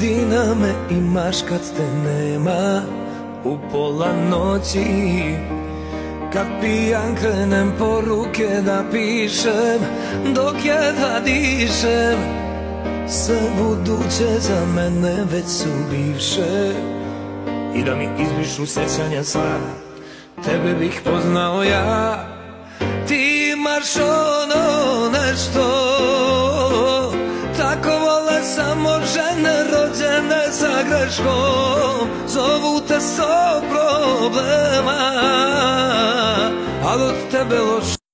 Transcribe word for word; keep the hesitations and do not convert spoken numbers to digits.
godina me imaš kad te nema u pola noći, kad pijan krenem poruke da pišem dok jedva dišem. Sve buduće za mene već su bivše i da mi izbrišu sećanja sva, tebe bih poznao ja. Ti imaš ono nešto, tako vole samo žene rođene sa greškom. Zovu te sto problema, ali od tebe loš